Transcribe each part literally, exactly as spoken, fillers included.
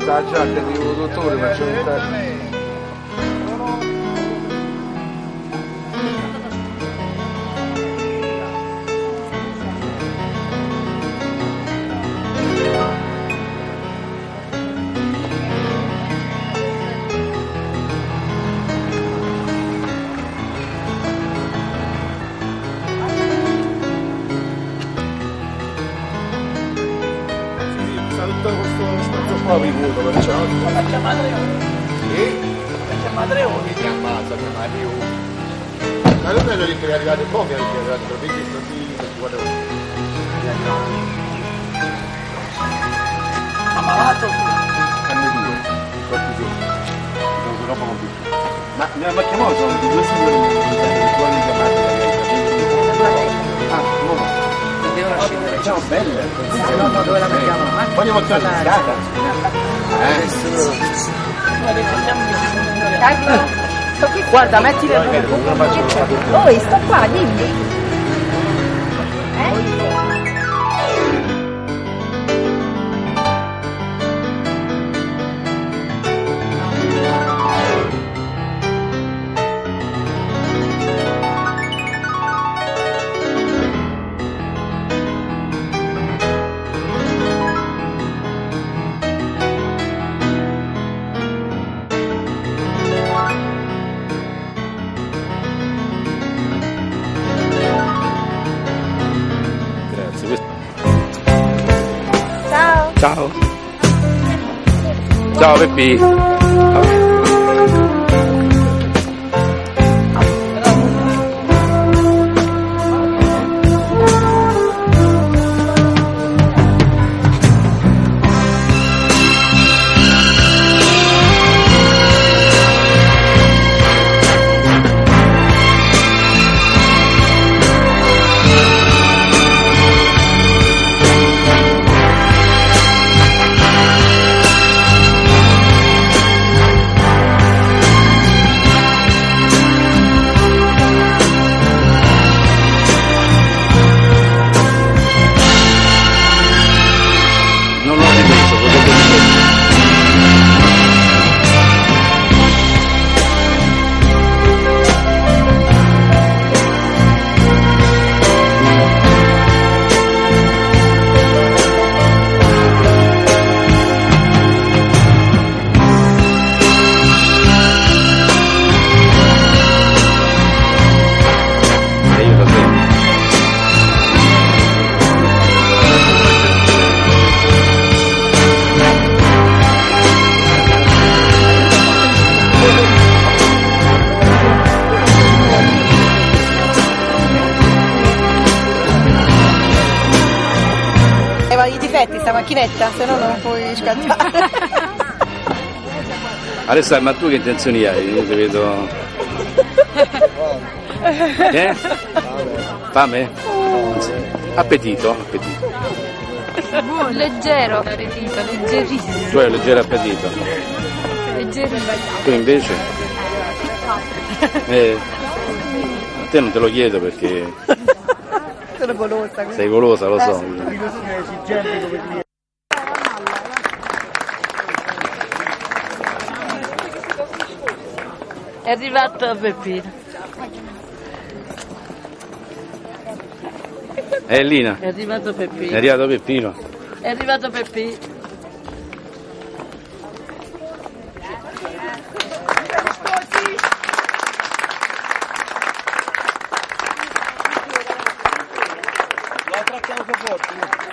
sta già che dico dottore, faccio un taglio. Tutto questo spazio qua vi voto, perciò. La chiamata io. Sì? La chiamata io che ti ammazza, chiamata io. Ma non è lì che è arrivato pochi, è arrivato per venti stati guarda. Ammalato? Hanno due, quanti giorni? Sono dopo compiuto. Ma mi ha chiamato, sono due signori che vuole chiamare da lei. Ah, no, no. Ciao belle, No, no, dove la mettiamo? eh. Poi andiamo a scata. Eh? Sto qui, guarda, metti le due. Oh, sto qua, dimmi. Eh? Ciao. Ciao Peppi. Ciao. I difetti sta macchinetta, se no non puoi scattare. Alessandro, ma tu che intenzioni hai? Io ti vedo. Eh? Fame? Appetito? Appetito. Buono, leggero appetito, leggerissimo. Tu hai un leggero appetito? Leggerissimo. Tu invece? Eh, a te non te lo chiedo perché Sono golosa. sei golosa, lo so. È arrivato Peppino. Eh Lina? È arrivato Peppino. È arrivato Peppino. È arrivato Peppino. La trattiamo più forte.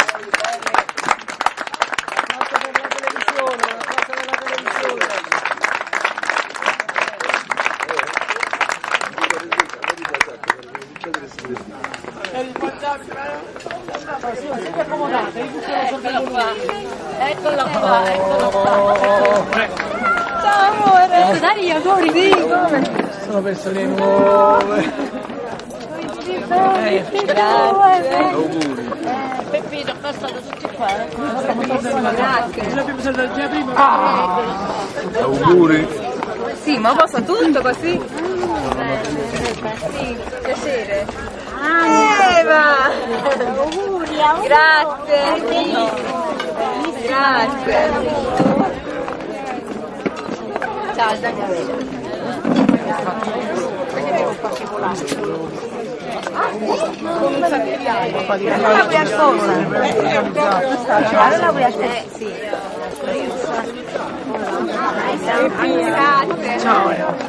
Eccola qua, eccola qua. Ciao amore. Ecco, dai gli auguri, sì, come? Sono persone nuove. Grazie. Auguri. Peppino, qua stanno tutti qua. Grazie. Auguri. Sì, ma posso tutto così? Sì, piacere. Eva! Auguri, auguri. Grazie. Grazie. Allora vuoi a cosa? Allora vuoi a te? Sì. Ciao.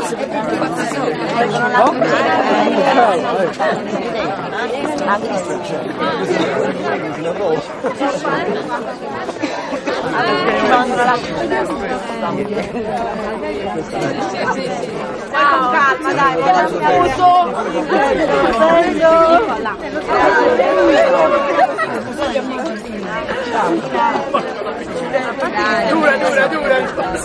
Con calma, dai, Dura, dura, dura.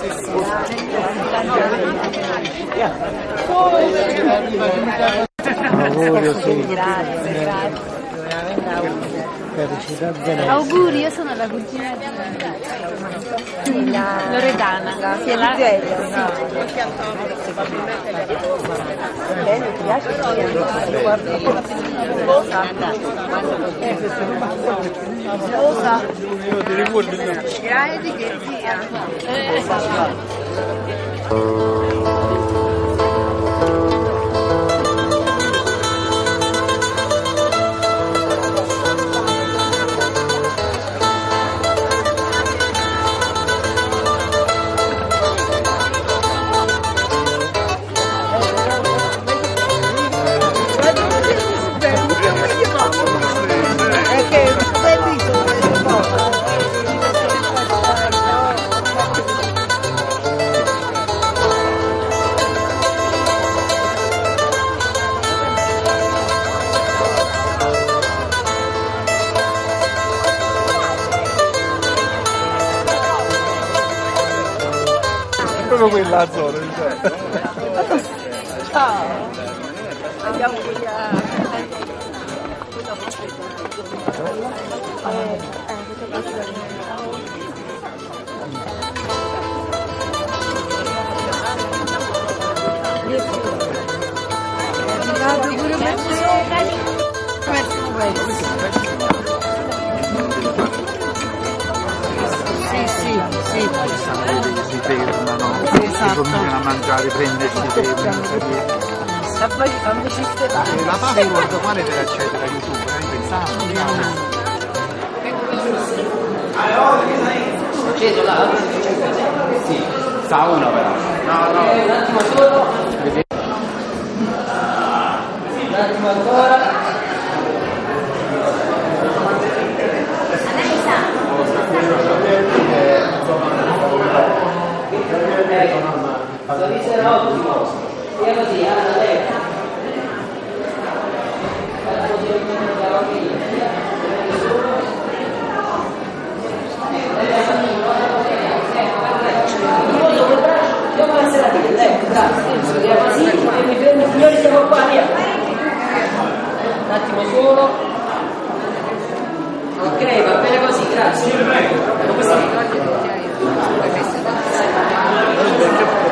Auguri, io sono la cugina di Loredana. Sì, la Gelia. Bene, ti piace? Sposa. Grande che sia. Proprio quella zona, Ciao. Andiamo qui a... Vado pure per Sì, sì, sì. si fermano, si cominciano a mangiare, prendersi, E poi fammi sistemare. la password quale per accedere a YouTube? Hai pensato? Acceso là? Sì. Sta uno però. No, no. Un attimo solo. Un attimo ancora. Sorriso era ottimo. Via così, alla destra. Io passerà di ecco, grazie. Via così e mi fermo, signori, siamo qua, via. Un attimo solo. Ok, va bene così, grazie. Come stai?